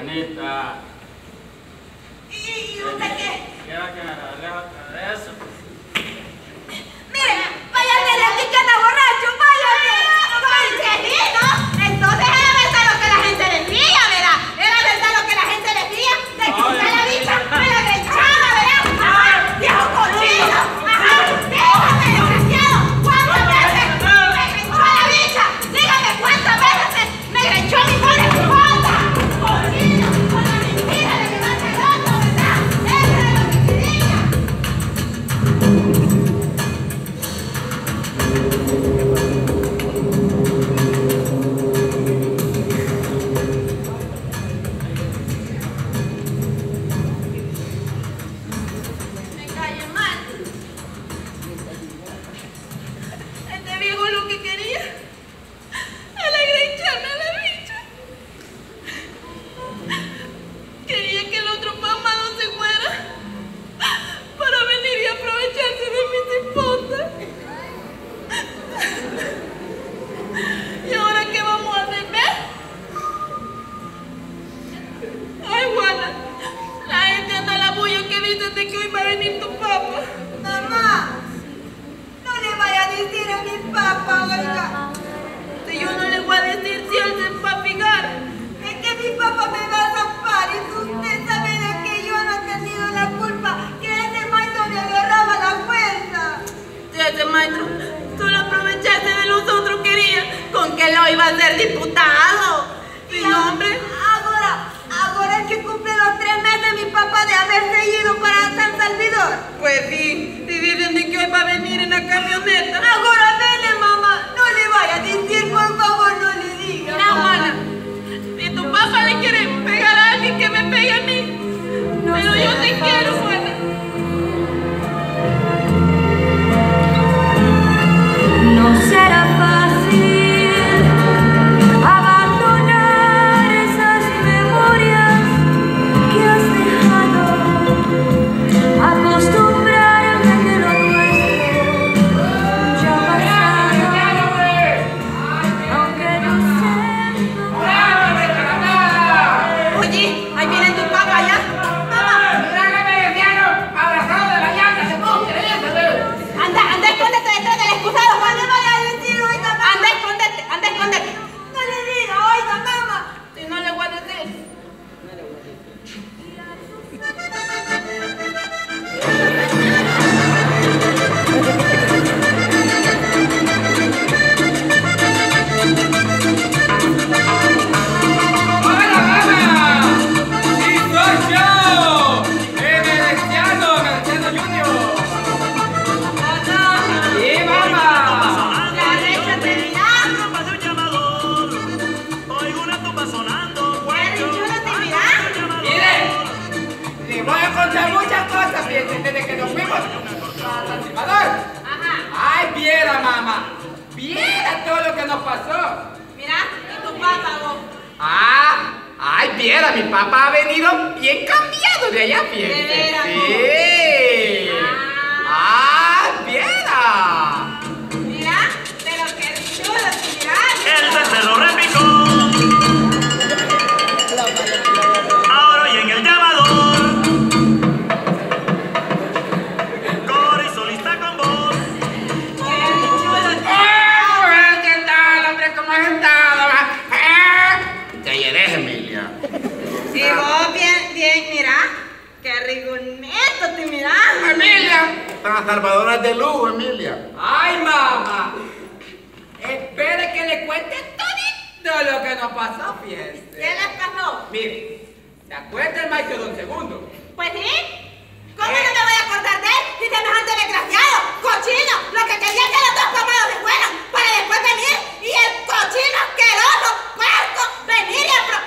Juanita. ¿Y usted qué? Quiero que me regale de eso. Mire, váyase de aquí que anda borracho, váyase. ¿Qué vino? Entonces era verdad lo que la gente decía, ¿verdad? Era verdad lo que la gente decía. De que usted la bicha me la agachaba, ¿verdad? ¡Ajá! ¡Viejo cochino! ¡Ajá! ¡Déjame, desgraciado! ¿Cuántas veces me agachó a la bicha? Dígame cuántas veces me agachó mi pobre esposa. ¡Cochino! Con la mentira de que va a ser otro, ¿verdad? Eso era lo que quería. Me cae mal. Este viejo lo que quería era agrencharme a la bicha. Quería que el otro mamado se fuera para venir y aprovecharse de mis esposas. ¿Y ahora qué vamos a hacer, ves? Ay, Juana, la gente anda a la bulla que dicen de que hoy va a venir tu papá. Mamá, no le vaya a decir a mi papá, oiga. Si yo no le voy a decir si él se va a fijar. Es que mi papá me va a zampar y usted sabe de que yo no he tenido la culpa, que ese maestro me agarraba la fuerza. Si ese maestro solo aprovecharse de nosotros quería, con que lo iba a hacer diputado. Y no, hombre. Ahora es que cumple los 3 meses mi papá de haberse ido para San Salvador. Pues sí, y dicen de que hoy va a venir en la camioneta. Ahora vele, mamá, no le vaya a decir, por favor, no le diga. Mira, Juana, si tu papá le quiere pegar a alguien, que me pegue a mí. Pero yo te quiero, Juana. No será fácil abandonar esas memorias que has dejado, acostumbrarme a que lo nuestro ya ha pasado, aunque no sé. Oye, ahí viene tu papá ya. Mamá, anda, escóndete detrás del excusado, Juan. No le vaya a decir, oiga, mamá. Anda, escóndete. No le diga, oiga, mamá. Si no le voy a decir. ¡Hola, mamá! ¡Sí, soy yo! ¡Mereciano Junior! ¡Sí, mamá! La derecha te dirá. Tropa de un llamador. Oigo una tumba sonando. Yo no te dirá. Mire, le voy a contar muchas cosas desde que nos fuimos a San Salvador. Ajá. ¡Ay, viera, mamá! ¡Viera todo lo que nos pasó! Mira, y tu papá, vos. ¡Ay, viera! Mi papá ha venido bien cambiado de allá, fíjate. ¿De veras, Sí. Viera! Mira, pero qué chulo, mira. El tercero repicó. Ahora oye en el llamador. Coro y solista con voz. ¿Qué tal, hombre? ¿Cómo has estado? ¿Qué eres, Emilia? Y vos bien, mira. Qué rigoneto te mirás. ¡Emilia! San Salvador es de lujo, Emilia. ¡Ay, mamá! Espere que le cuente todo lo que nos pasó, fíjese. ¿Qué les pasó? Mire, ¿se acuerda el maestro Don Segundo? Pues sí. ¿Cómo no me voy a acordar de él? Si semejante desgraciado, cochino, lo que quería que los dos pamados se fueran para después venir y el cochino asqueroso, puerco, venir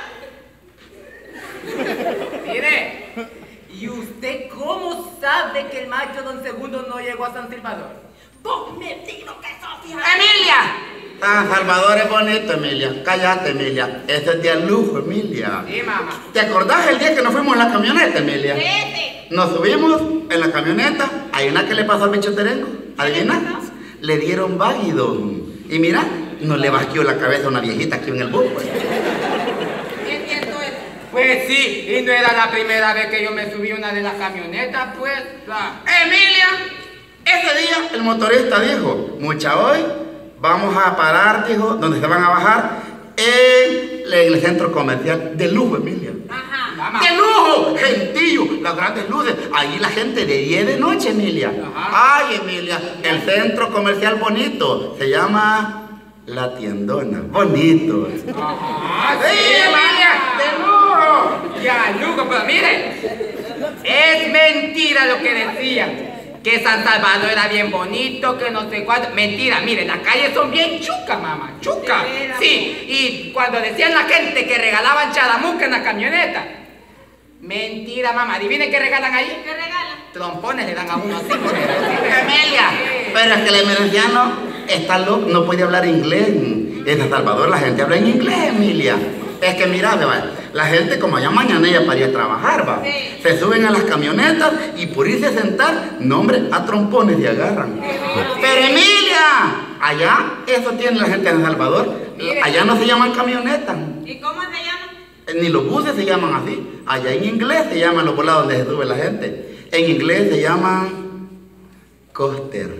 y Mire, ¿y usted cómo sabe que el maestro Don Segundo no llegó a San Salvador? ¡Vos metido que sos, hija! ¡Emilia! San Salvador es bonito, Emilia. Cállate, Emilia. Ese es de lujo, Emilia. Sí, mamá. ¿Te acordás el día que nos fuimos en la camioneta, Emilia? Vete. Nos subimos en la camioneta. ¿Hay una que le pasó al bicho terengo? ¿Adivina? Le dieron Vagidon. Y mira, no le basqueó la cabeza a una viejita aquí en el bus. Pues. ¿Qué siento eso? Pues sí, y no era la primera vez que yo me subí a una de las camionetas, pues. Emilia, ese día el motorista dijo, mucha hoy vamos a parar, dijo, donde se van a bajar en el centro comercial de lujo, Emilia. Ajá. Mamá. ¡De lujo! Gentío, las grandes luces. Allí la gente de 10 de noche, Emilia. Ajá. Ay, Emilia, el centro comercial bonito se llama La Tiendona. Bonito. Ajá, ¡Sí, Emilia! ¡De lujo! Ya, Lugo, pero mire, es mentira lo que decían. Que San Salvador era bien bonito, que no sé cuánto. Mentira, mire, las calles son bien chucas, mamá, chucas. ¿De veras? Sí, y cuando decían la gente que regalaban charamusca en la camioneta. Mentira, mamá, adivine qué regalan ahí. ¿Qué regalan? Trompones le dan a uno así, mujer. Emilia, pero es que el emergenciano está loco, no puede hablar inglés. En San Salvador la gente habla en inglés, Emilia. Es que mira, la gente como allá mañana ella para ir a trabajar, va. Sí. Se suben a las camionetas y por irse a sentar, no hombre, a trompones se agarran. Pero Emilia, allá eso tiene la gente de San Salvador. Mire. Allá no se llaman camionetas. ¿Y cómo se llama? Ni los buses se llaman así. Allá en inglés se llaman los volados donde se sube la gente. En inglés se llaman coaster.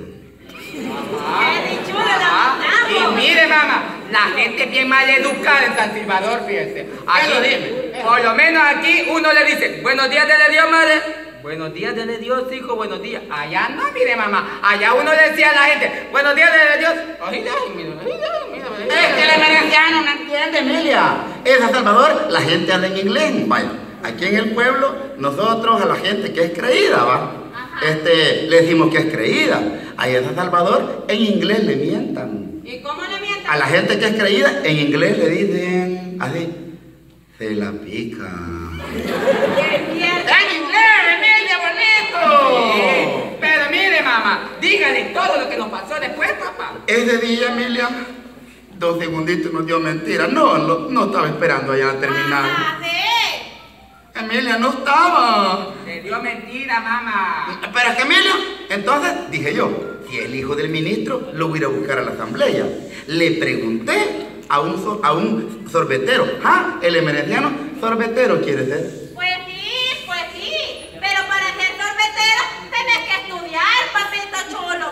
¡Qué dichura la Ah, y montamos! mire, mamá, la gente es bien mal educada en San Salvador, fíjense. Aquí, Eso dime. por lo menos aquí uno le dice, buenos días de Dios, madre. Buenos días de Dios, hijo, buenos días. Allá no, mire, mamá, allá uno le decía a la gente, buenos días de Dios. Ay, mira. Es que el emergenciano no entiende, Emilia. En San Salvador la gente habla en inglés. Vaya, aquí en el pueblo, nosotros a la gente que es creída, va. Le decimos que es creída. Allá en San Salvador, en inglés le mientan. ¿Y cómo le mientan? A la gente que es creída, en inglés le dicen así, se la pica. ¡Qué mierda! ¡En inglés, Emilia, bonito! Sí, pero mire, mamá, dígale todo lo que nos pasó después, papá. Ese día, Emilia, 2 segunditos nos dio mentira. No estaba esperando allá a terminar. Ajá, sí. Emilia no estaba. Le dio mentira, mamá. Pero es que Emilia, entonces dije yo, si el hijo del ministro lo voy a ir a buscar a la asamblea. Le pregunté a un sorbetero. ¿Ah? El emergenciano sorbetero quiere ser. Pues sí. Pero para ser sorbetero tenés que estudiar, papito chulo.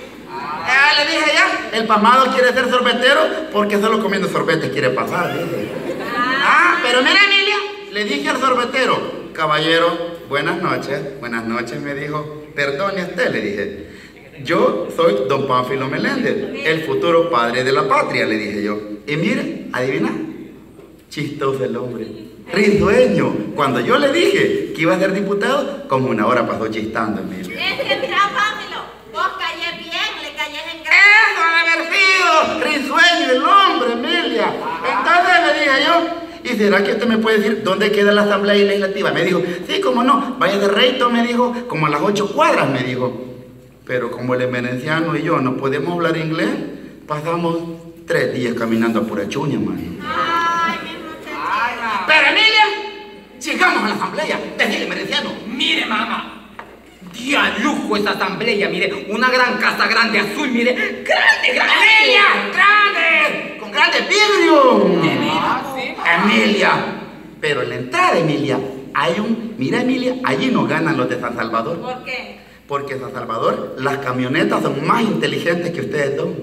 Le dije ya, el pasmado quiere ser sorbetero porque solo comiendo sorbetes quiere pasar. Dije. Pero mira, Emilia, le dije al sorbetero, caballero, buenas noches, me dijo, perdone usted, le dije, yo soy don Pánfilo Meléndez, el futuro padre de la patria, le dije yo. Y mire, adivina, chistoso el hombre, risueño. Cuando yo le dije que iba a ser diputado, como 1 hora pasó chistando, Emilia. Es que mira, Pánfilo, vos callés bien, le callés en grande. ¡Eso de haber sido! Risueño el hombre, Emilia. Entonces le dije yo, ¿y será que usted me puede decir dónde queda la asamblea legislativa? Me dijo, sí, cómo no, vaya de Reito, me dijo, como a las 8 cuadras, me dijo. Pero como el emergenciano y yo no podemos hablar inglés, pasamos 3 días caminando a pura chuña, mano. Ay, mi muchacha. Ay, mamá. Pero Emilia, llegamos a la asamblea, desde el emergenciano. Mire, mamá. Día lujo esa asamblea, mire, una gran casa grande azul, mire, grande. ¡Emilia! ¡Grande! ¡Con grandes vidrios! Ah, sí. Emilia, pero en la entrada, Emilia, mira, Emilia, allí no ganan los de San Salvador. ¿Por qué? Porque en San Salvador las camionetas son más inteligentes que ustedes dos.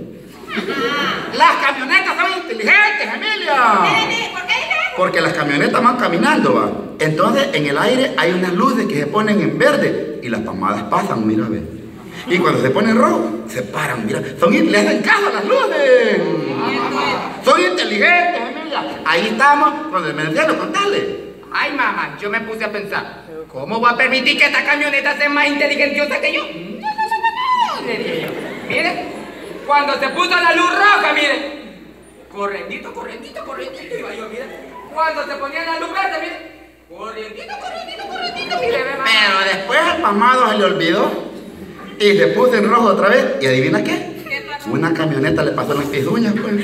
Las camionetas son inteligentes, Emilia. ¿Por qué dices eso? Porque las camionetas van caminando, va. Entonces en el aire hay unas luces que se ponen en verde y las pamadas pasan, mira, ve. Y cuando se ponen rojo, se paran, mira. Le hacen caso a las luces. Son inteligentes, Emilia. Ahí estamos con el emergenciano, contale. Ay, mamá, yo me puse a pensar, ¿cómo va a permitir que esta camioneta sea más inteligentiosa que yo? No, le dije yo. Mire, cuando se puso la luz roja, mire, correndito, iba yo, mire. Cuando se ponía la luz verde, mire, correndito, mire, ve, mamá. Pero después al pasmado se le olvidó y se puso en rojo otra vez. ¿Y adivina qué? ¿Qué pasó? Una camioneta le pasó en las pezuñas, pues.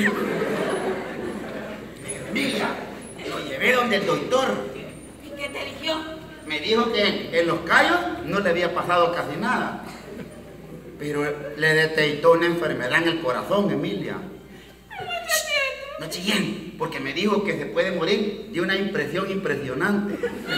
Mira, lo llevé donde el doctor. ¿Y qué te eligió? Me dijo que en los callos no le había pasado casi nada. Pero le detectó una enfermedad en el corazón, Emilia. No chillen. porque me dijo que se puede morir de una impresión impresionante.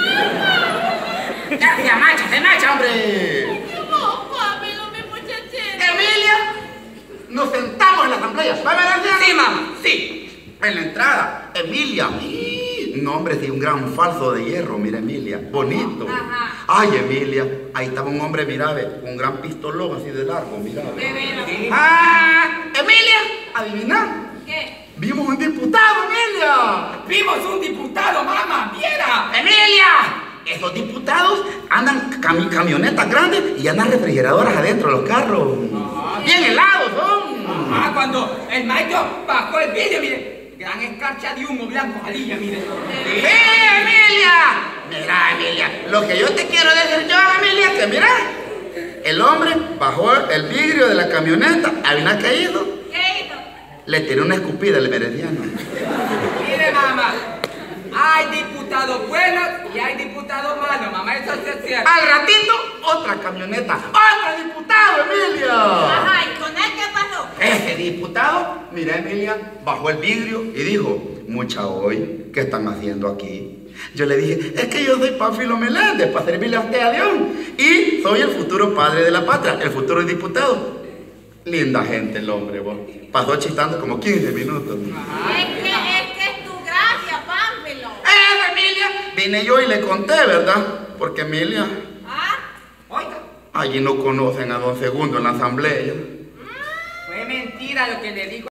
¡Ya se marcha, hombre! ¿Qué vos, Pablo, mi muchachita? Emilia, nos sentamos en la asamblea. ¿Va a ver, anciana? Sí, mamá, sí. En la entrada, Emilia. No, hombre, sí, un gran falso de hierro, mira, Emilia. Bonito. Ajá. Ay, Emilia, ahí estaba un hombre, mira, ve, un gran pistolón así de largo, mira. Ve. De veras. Sí. Emilia, adivina. ¿Qué? Vimos un diputado, Emilia. Vimos un diputado, mamá, viera. ¡Emilia! Esos diputados andan camionetas grandes y andan refrigeradoras adentro de los carros. Bien helados son. Ajá, cuando el maestro bajó el vídeo, mire, gran escarcha de humo blanco salía, mire. ¡Sí, Emilia! Mira, Emilia, lo que yo te quiero decir yo, Emilia, que mira, el hombre bajó el vidrio de la camioneta, había caído, ¿Qué hizo? le tiró una escupida al mereciano. Mire, mamá, hay diputados buenos y hay diputados malos, mamá, eso sí es cierto. Al ratito, otra camioneta, otro diputado, Emilia. Ajá, ¿y con él qué pasó? Ese diputado, mira, Emilia, bajó el vidrio y dijo, mucha hoy, ¿qué están haciendo aquí? Yo le dije, es que yo soy Pánfilo Meléndez, para servirle a usted a Dios. Y soy el futuro padre de la patria, el futuro diputado. Linda gente el hombre, vos. Pasó chistando como 15 minutos. Es que es tu gracia, Pánfilo. Emilia! Vine yo y le conté, ¿verdad? Porque Emilia, ¿Ah? Oiga, allí no conocen a don Segundo en la asamblea. fue mentira lo que le dijo.